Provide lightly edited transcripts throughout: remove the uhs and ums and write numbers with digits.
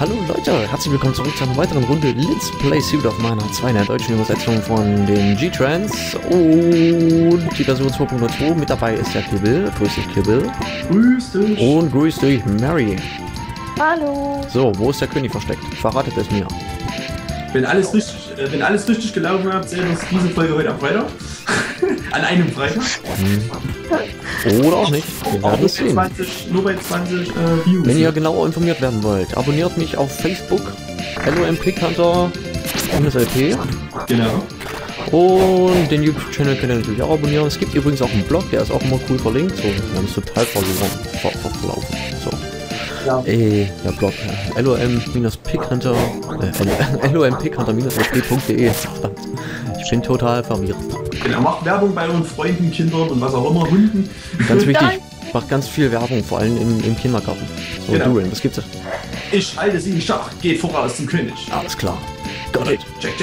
Hallo Leute, herzlich willkommen zurück zu einer weiteren Runde Let's Play Suit of Mana 2 in der deutschen Übersetzung von den G-Trans und die Version 2.02. Mit dabei ist der Kibble. Grüß dich, Kibble. Grüß dich. Und grüß dich, Mary. Hallo. So, wo ist der König versteckt? Verratet es mir. Wenn alles richtig gelaufen hat, sehen wir uns diese Folge heute am Freitag. An einem Freitag. Oder auch nicht. Wir werden es sehen. Nur bei 20 Views. Wenn ihr genauer informiert werden wollt, abonniert mich auf Facebook, LOMPickHunter-LP. Genau. Und den YouTube-Channel könnt ihr natürlich auch abonnieren. Es gibt übrigens auch einen Blog, der ist auch immer cool verlinkt. So, wir haben es total verlaufen. So. Ja. Der Blog LOM-Pickhunter LOMPickhunter-lp.de. Ich bin total verwirrt. Genau, macht Werbung bei euren Freunden, Kindern und was auch immer, Hunden. Ganz wichtig, macht ganz viel Werbung, vor allem im Kindergarten. So, genau. Durin, was gibt's da? Ich halte sie in Schach, geht voraus zum König. Alles klar. Got it. Check.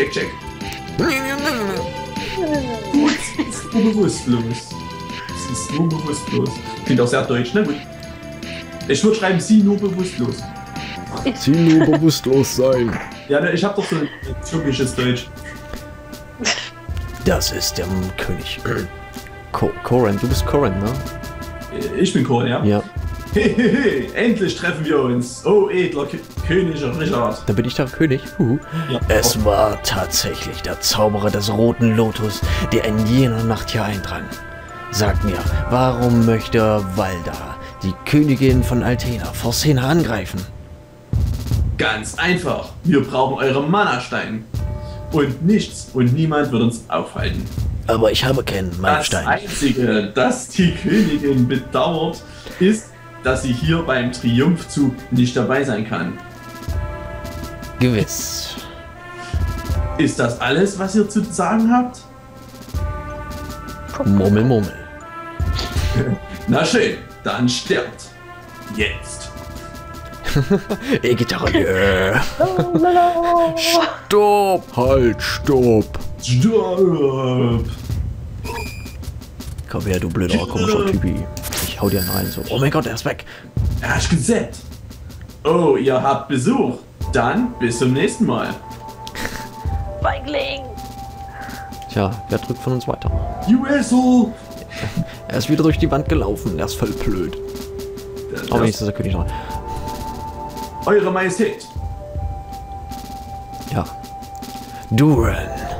Gut, es ist nur bewusstlos. Klingt auch sehr deutsch, ne? Gut. Ich würde schreiben, sie nur bewusstlos. Sie nur bewusstlos sein. Ja, ne, ich hab doch so ein türkisches Deutsch. Das ist der König. Koren, du bist Koren, ne? Ich bin Koren, ja? Ja. Hehehe, endlich treffen wir uns. Oh, edler König Richard. Da bin ich der König. Ja. Es war tatsächlich der Zauberer des Roten Lotus, der in jener Nacht hier eindrang. Sagt mir, warum möchte Valda, die Königin von Altena, Forsena angreifen? Ganz einfach. Wir brauchen eure Mana-Steine. Und nichts und niemand wird uns aufhalten. Aber ich habe keinen Mana-Stein. Das Einzige, das die Königin bedauert, ist, dass sie hier beim Triumphzug nicht dabei sein kann. Gewiss. Ist das alles, was ihr zu sagen habt? Murmel, Murmel. Na schön, dann stirbt. Jetzt. E-Gitarre, yeah. Stopp, halt, stopp. Stopp. Komm her, du blöder, komischer Typi. Ich hau dir einen rein, so. Oh mein Gott, er ist weg. Er ist gesetzt. Oh, ihr habt Besuch. Dann bis zum nächsten Mal. Feigling. Tja, wer drückt von uns weiter? You asshole. Er ist wieder durch die Wand gelaufen, er ist voll blöd. Aber jetzt ist der König dran. Eure Majestät. Ja. Duran.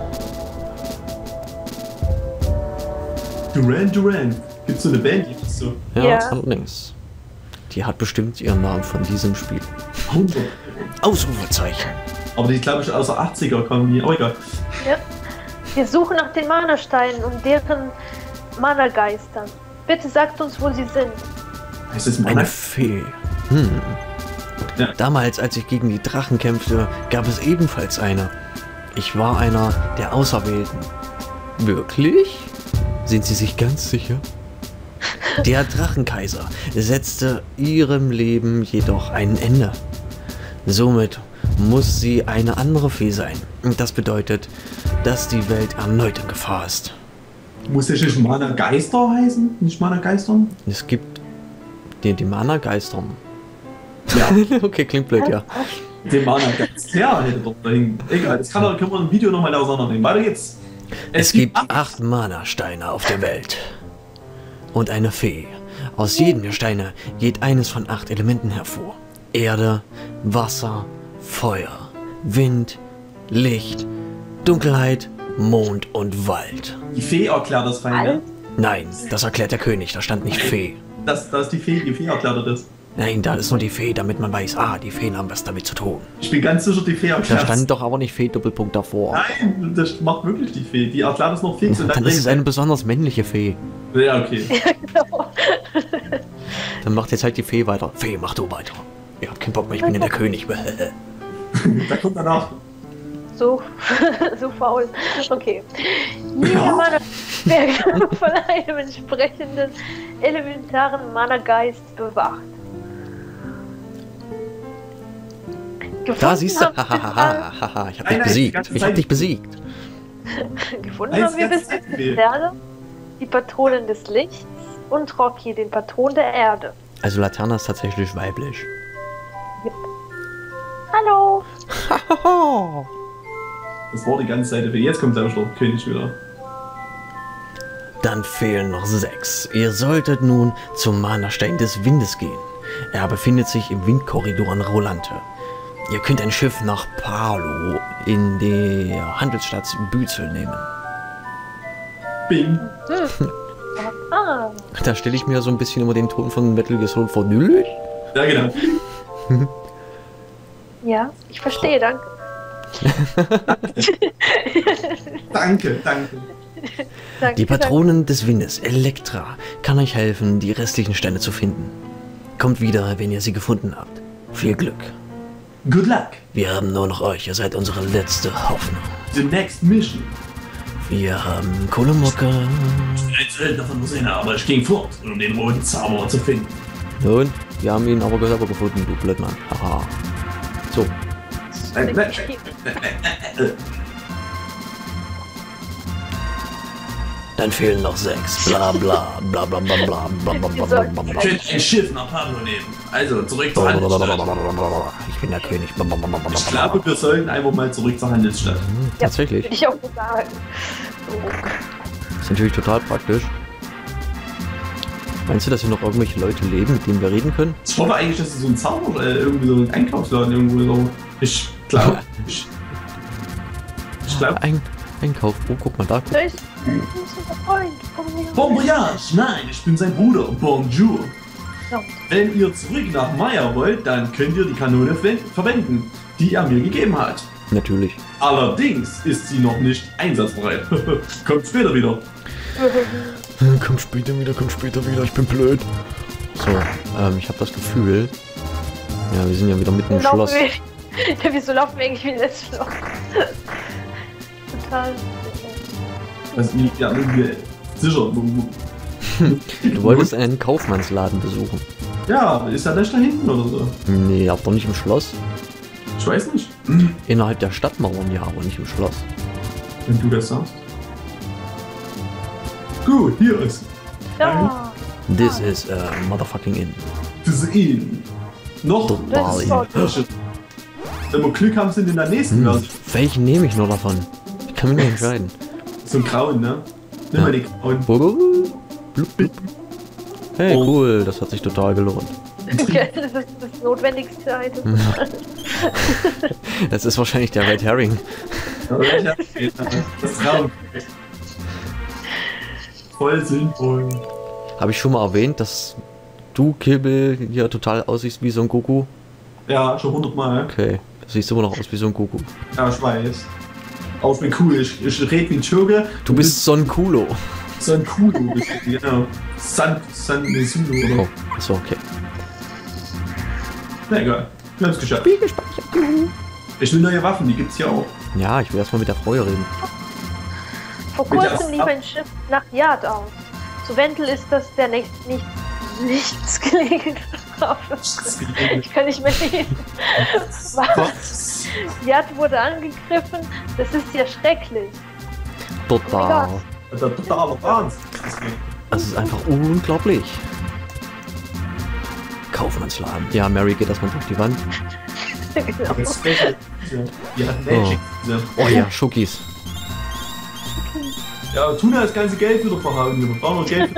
Duran. Gibt's so eine Band, die ist so Ja, Ja. allerdings. Die hat bestimmt ihren Namen von diesem Spiel. 100. Ausrufezeichen. Aber die, glaube ich, aus der 80er kommen die. Oh, egal. Ja. Wir suchen nach den Mana-Steinen und deren Mana-Geistern. Bitte sagt uns, wo sie sind. Heißt das Eine Mana? Fee. Ja. Damals, als ich gegen die Drachen kämpfte, gab es ebenfalls eine. Ich war einer der Auserwählten. Wirklich? Sind Sie sich ganz sicher? Der Drachenkaiser setzte ihrem Leben jedoch ein Ende. Somit muss sie eine andere Fee sein. Und das bedeutet, dass die Welt erneut in Gefahr ist. Muss das nicht Mana-Geister heißen? Nicht Mana-Geistern? Es gibt die Mana-Geistern. Ja, Okay, klingt blöd, ja. den Mana-Geist. Ja, hätte doch dahin. Egal, das können wir im Video nochmal auseinandernehmen. Weiter geht's. Es gibt 8 Mana-Steine auf der Welt. Und eine Fee. Aus jedem der Steine geht eines von 8 Elementen hervor. Erde, Wasser, Feuer, Wind, Licht, Dunkelheit, Mond und Wald. Die Fee erklärt das fein, ja? Nein, das erklärt der König, da stand nicht Fee. Das ist die Fee erklärt das. Nein, da ist nur die Fee, damit man weiß, die Feen haben was damit zu tun. Ich bin ganz sicher, die Fee Da erklärt. stand doch aber nicht Fee Doppelpunkt davor. Nein, das macht wirklich die Fee. Die erklärt es noch fix. Und Dann ist es eine besonders männliche Fee. Ja, okay. Dann macht jetzt halt die Fee weiter. Fee, mach du weiter. Ihr habt keinen Bock mehr, ich bin ja der König. Da kommt danach. So, so faul. Okay. Jede Mana-Berge von einem entsprechenden elementaren Mana-Geist bewacht. Da siehst du. haben wir Hahaha, ich hab dich Nein, die besiegt. ganze Ich hab Zeit. dich besiegt. Gefunden haben wir bis jetzt die Patronin des Lichts und Rocky, den Patron der Erde. Also Laterna ist tatsächlich weiblich. Das war die ganze Seite. Jetzt kommt der König wieder. Dann fehlen noch 6. Ihr solltet nun zum Mana-Stein des Windes gehen. Er befindet sich im Windkorridor in Rolante. Ihr könnt ein Schiff nach Palo in der Handelsstadt Büzel nehmen. Bing. Ah, Da stelle ich mir so ein bisschen immer den Ton von Metal Gear Solid vor. Ja, genau. ja, ich verstehe, danke. Danke. Danke, Die Patronin des Windes, Elektra, kann euch helfen, die restlichen Steine zu finden. Kommt wieder, wenn ihr sie gefunden habt. Viel Glück. Good luck. Wir haben nur noch euch. Ihr seid unsere letzte Hoffnung. The next mission. Wir haben Kohlemucke. Ein Söldner von Mosena, aber ich ging fort, um den roten Zauberer zu finden. Und? Wir haben ihn aber selber gefunden, du Blödmann. Haha. So. Dann fehlen noch 6. Bla bla bla bla bla bla bla bla bla bla bla. Ich will ein Schiff nach Pablo nehmen. Also zurück zur Handelsstadt. Ich bin der König. Ich glaube, wir sollten einfach mal zurück zur Handelsstadt. Tatsächlich. Würde ich auch so sagen. Das ist natürlich total praktisch. Meinst du, dass hier noch irgendwelche Leute leben, mit denen wir reden können? Ich hoffe eigentlich, dass es so ein Zauber, irgendwie so ein Einkaufsladen irgendwo so. Ich glaube. Ich glaube. Einkauf. Oh, guck mal da. Da ist unser Freund. Bon voyage! Nein, ich bin sein Bruder. Bonjour. Ja. Wenn ihr zurück nach Maya wollt, dann könnt ihr die Kanone verwenden, die er mir gegeben hat. Natürlich. Allerdings ist sie noch nicht einsatzbereit. Kommt später wieder. Komm später wieder, ich bin blöd. So, ich habe das Gefühl. Ja, wir sind ja wieder mitten im Schloss. Ja, wieso laufen wir eigentlich wie letztes Loch? Total. Das liegt ja irgendwie sicher. Du wolltest einen Kaufmannsladen besuchen. Ja, ist er nicht da hinten oder so? Nee, aber doch nicht im Schloss. Ich weiß nicht. Innerhalb der Stadtmauern, ja, aber nicht im Schloss. Wenn du das sagst. Gut, hier ist. Ja. This is a motherfucking inn. Das ist ihn. Noch. Das ist so. Wenn wir Glück haben, sind in der nächsten Version. Welchen nehme ich nur davon? Ich kann mich nicht entscheiden. So ein Grauen, ne? Nimm mal die Grauen. Blub, blub. Hey, cool, das hat sich total gelohnt. Das ist das notwendigste Item. Das ist wahrscheinlich der Red Herring. Das Grauen. Voll sinnvoll. Habe ich schon mal erwähnt, dass du, Kibbel, hier total aussiehst wie so ein Goku? Ja, schon 100 Mal. Okay, du siehst immer noch aus wie so ein Goku. Ja, ich weiß. Auch ich bin cool. Ich rede wie ein Türke. Du bist Son Kulo. Son Kulo, genau. San Mesuno, oder? Oh, achso, okay. Na egal. Wir haben es geschafft. Ich will neue Waffen, die gibt's hier auch. Ja, ich will erstmal mit der Frau reden. Vor kurzem lief ein Schiff nach Yard aus. Zu Wendel ist das der nichts gelegen. Ich kann nicht mehr reden. Was? Yard wurde angegriffen. Das ist ja schrecklich. Total. Das ist totaler Wahnsinn. Das ist einfach unglaublich. Kaufmannsladen. Ja, Mary geht erstmal durch die Wand. Genau. Die hat Magic. Oh ja, Schokis. Ja, Tuna das ganze Geld wieder verhauen. Wir brauchen noch Geld.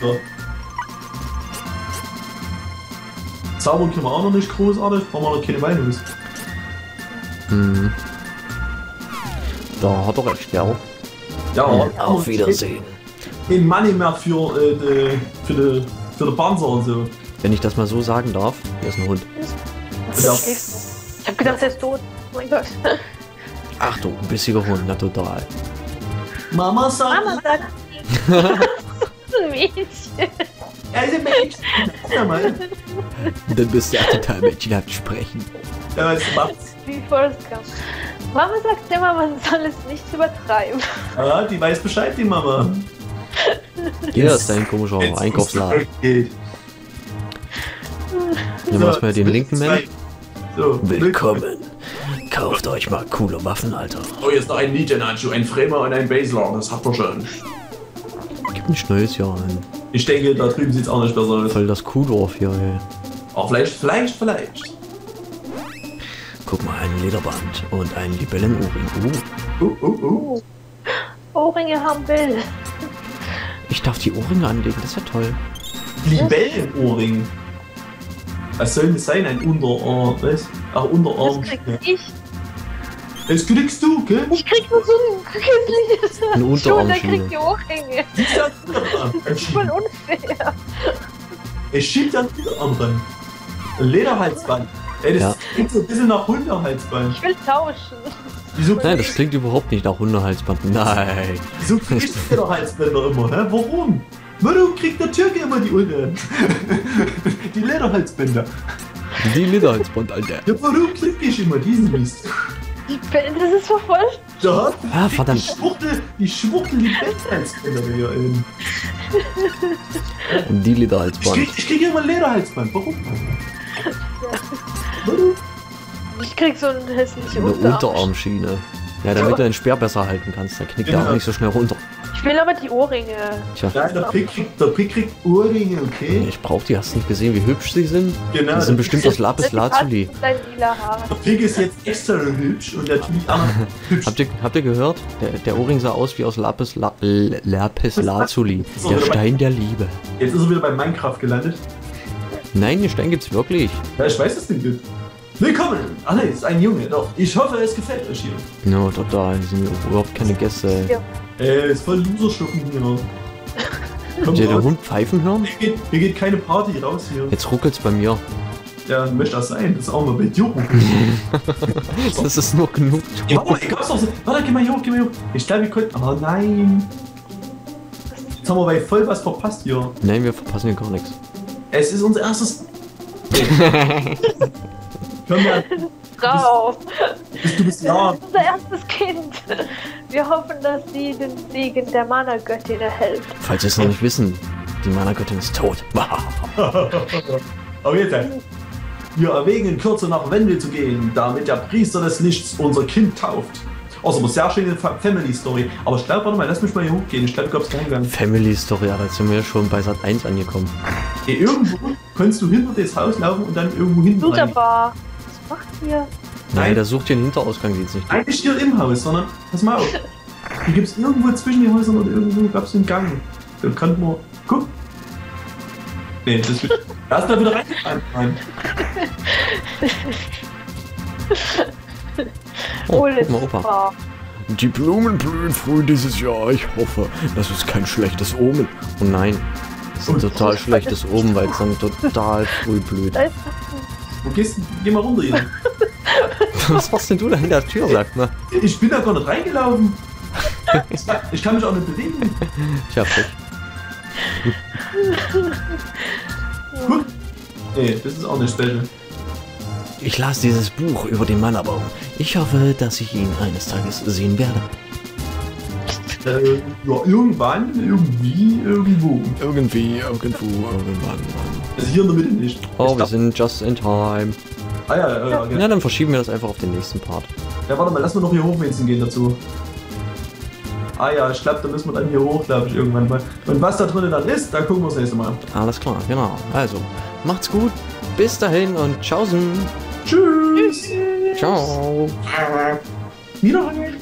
Zaubern können wir auch noch nicht großartig. Brauchen wir noch keine Weinhus. Hm. Da hat er recht, ja. Ja, Auf Wiedersehen. Kein Money mehr für den Panzer und so. Wenn ich das mal so sagen darf, hier ist ein Hund. Ja. Ich hab gedacht, er ist tot. Oh mein Gott. Ach du, ein bissiger Hund, na total. Mama sagt. Mama sagt. Mädchen. Er ist ein Mädchen. Ja, Mann. Dann bist du ja total mädchenhaft sprechen. Ja, was macht? Wie Forrest Gump. Mama sagt immer, man soll es nicht übertreiben. Ja, die weiß Bescheid, die Mama. Hier ist dein komischer Einkaufsladen. Nehmen wir erstmal den linken Mann. So, Willkommen. Kauft euch mal coole Waffen, Alter. Oh, jetzt noch ein Ninja-Nacho, ein Framer und ein Basler. Das hat man schon. Gibt ein neues Jahr ein. Ich denke, da drüben sieht's auch nicht besser aus. Voll das Kuhdorf hier, ey. Oh, vielleicht. Guck mal, ein Lederband und ein Libellenohrring. Ohrringe haben Bill. Ich darf die Ohrringe anlegen, das ist ja toll. Libellenohrring. Was soll das sein? Ein Unterarm, was? Ach, Unterarm. Das krieg ich. Das kriegst du, gell? Ich krieg nur so ein hässliches Eine Unterarmschiene. Der kriegt die Ohrringe. Das ist voll unfair. Es schiebt an den Unterarm ran. Ein Lederhalsband. Ey, das klingt so ein bisschen nach Hundehalsband. Ich will tauschen. Wieso Nein, das klingt überhaupt nicht nach Hundehalsband. Nein. Wieso kriegst du Lederhalsbänder immer, hä? Warum? Warum kriegt der Türke immer die Unter? Die Lederhalsbänder. Die Lederhalsband, Alter. Ja, warum krieg ich immer diesen Mist? Das ist so voll. Da Ah, verdammt. Die Schwuchtel, die Lederhalsbänder hier in. Die Lederhalsband. Ich krieg immer ein Lederhalsband. Warum? Warum? Ich krieg so eine hässliche Eine Unterarm. Unterarmschiene. Ja, damit du den Speer besser halten kannst. Der knickt ja auch nicht so schnell runter. Ich will aber die Ohrringe. Tja. Nein, der Pick kriegt Ohrringe, okay? Ich brauch die. Hast du nicht gesehen, wie hübsch sie sind? Genau. Die sind bestimmt aus Lapis Lazuli. Dein lila Haar. Der Pick ist jetzt extra hübsch und natürlich auch hübsch. Habt ihr gehört? Der Ohrring sah aus wie aus Lapis Lazuli. Der Stein der Liebe. Jetzt ist er wieder bei Minecraft gelandet. Nein, den Stein gibt's wirklich. Ja, ich weiß, dass es den gibt. Willkommen! Ah ne, ist ein Junge, doch. Ich hoffe, es gefällt euch hier. No, total. Die sind überhaupt keine Gäste. Ja. Ist voll Loserschlucken hier. Habt Kommt ihr den raus. Hund pfeifen hören? Hier geht keine Party raus hier. Jetzt ruckelt's bei mir. Ja, möchte das sein. Das ist auch mal bei dir ruckeln. Das ist nur genug. Ja, oh, ich hab's doch so. Warte, geh mal hier hoch, geh mal hier hoch. Ich glaube, wir können. Oh nein. Jetzt haben wir bei voll was verpasst hier. Nein, wir verpassen hier gar nichts. Es ist unser erstes. Hör mal, Frau. du bist ja. Das ist unser erstes Kind. Wir hoffen, dass sie den Segen der Mana-Göttin erhält. Falls ihr es noch nicht wissen, die Mana-Göttin ist tot. Aber jetzt, wir erwägen in Kürze nach Wendel zu gehen, damit der Priester des Lichts unser Kind tauft. Also eine sehr schöne Family Story. Aber ich glaube, warte mal, lass mich mal hier hochgehen. Ich glaube, du glaubst keinen Gang. Family Story, ja, da sind wir schon bei Sat 1 angekommen. Hey, irgendwo kannst du hinter das Haus laufen und dann irgendwo hinten rein. Wunderbar. Was macht ihr? Nein, der sucht den Hinterausgang, den es nicht gibt. Eigentlich hier im Haus, sondern, pass mal auf. Hier gibt es irgendwo zwischen den Häusern oder irgendwo gab es einen Gang. Da kann man, guck. Nee, das wird, da ist da wieder rein. Oh, Hol guck mal, Opa. Die Blumen blühen früh dieses Jahr. Ich hoffe, das ist kein schlechtes Omen. Oh nein, das ist ein total schlechtes Omen, weil es dann total früh blüht. Da ist Wo gehst du? Geh mal runter hier. Was machst denn du da hinter der Tür, sag mal? Ich bin da gar nicht reingelaufen. Ich kann mich auch nicht bewegen. Tja, Pech. Guck. Nee, das ist auch nicht special. Ich las dieses Buch über den Mannerbaum. Ich hoffe, dass ich ihn eines Tages sehen werde. Ja, irgendwann, irgendwie, irgendwo. Irgendwie, irgendwo, irgendwann. Also hier in der Mitte nicht. Oh, Ich wir glaub- sind just in time. Ah ja, okay. Ja, dann verschieben wir das einfach auf den nächsten Part. Ja, warte mal, lass mal noch hier hochwinzen gehen dazu. Ah ja, ich glaube, da müssen wir dann hier hoch, glaube ich, irgendwann mal. Und was da drinnen dann ist, da gucken wir das nächste Mal. Alles klar, genau. Also, macht's gut. Bis dahin und tschaußen. Tschüss! Ciao. Wiederhören!